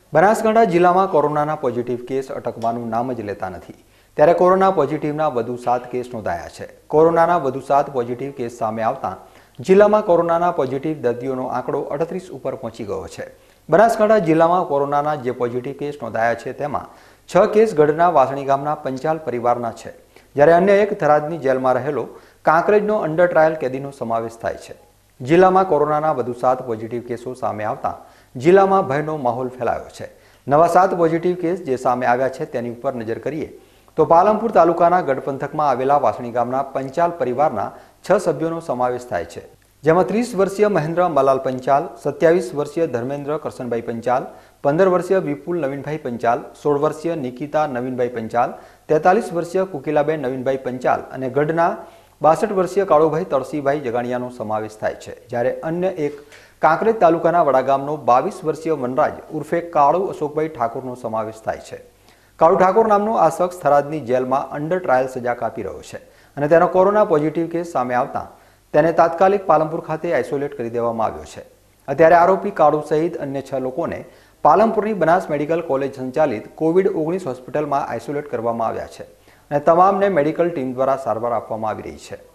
બનાસકાંઠા જિલ્લામાં કોરોનાના positive case અટકવાનું નામ જ લેતા નથી। ત્યારે કોરોના પોઝિટિવના વધુ 7 કેસ નોંધાયા છે। કોરોનાના વધુ 7 પોઝિટિવ કેસ સામે આવતા જિલ્લામાં કોરોનાના પોઝિટિવ દર્દીઓનો આંકડો 38 ઉપર પહોંચી ગયો છે। બનાસકાંઠા જિલ્લામાં કોરોનાના જે પોઝિટિવ કેસ નોંધાયા છે તેમાં 6 કેસ ગઢના વાસણી ગામના પંચાલ પરિવારના છે, જ્યારે અન્ય એક થરાદની જેલમાં રહેલો કાંકરેજનો અંડર ટ્રાયલ કેદીનો સમાવેશ થાય છે। જિલ્લામાં કોરોનાના વધુ 7 પોઝિટિવ કેસો સામે આવતા જિલ્લામાં ભયનો માહોલ ફેલાયો છે। નવા 7 પોઝિટિવ કેસ જે સામે આવ્યા છે તેની ઉપર નજર કરીએ તો પાલનપુર તાલુકાના ગઢ પંથકમાં આવેલા વાસણી ગામના પંચાલ પરિવારના 6 સભ્યોનો સમાવેશ થાય છે, જેમાં 30 વર્ષીય મહેન્દ્ર મલાલ પંચાલ, 27 વર્ષીય ધર્મેન્દ્ર કરશનભાઈ પંચાલ, 15 વર્ષીય વિપુલ નવીનભાઈ પંચાલ, 16 વર્ષીય નિકિતા નવીનભાઈ પંચાલ, 43 વર્ષીય કુકિલાબેન નવીનભાઈ પંચાલ અને ગઢના 62 વર્ષીય કાળુભાઈ તળસીભાઈ જગાણિયાનો સમાવેશ થાય છે, જ્યારે અન્ય એક કાંકરેજ તાલુકાના વડાગામનો 22 વર્ષીય વનરાજ ઉર્ફે કાળુ અશોકભાઈ ઠાકોરનો સમાવેશ થાય છે। કાળુ ઠાકોર નામનો આ શખ્સ થરાદની જેલમાં અંડર ટ્રાયલ સજા કાપી રહ્યો છે અને તેનો કોરોના પોઝિટિવ કેસ સામે આવતા તેને તાત્કાલિક પાલનપુર ખાતે આઇસોલેટ કરી દેવામાં આવ્યો છે। અત્યારે આરોપી કાળુ સહિત અન્ય 6 લોકોને પાલનપુરની બનાસ મેડિકલ કોલેજ સંચાલિત કોવિડ-19 હોસ્પિટલમાં આઇસોલેટ કરવામાં આવ્યા છે અને તમામને મેડિકલ ટીમ દ્વારા સારવાર આપવામાં આવી રહી છે।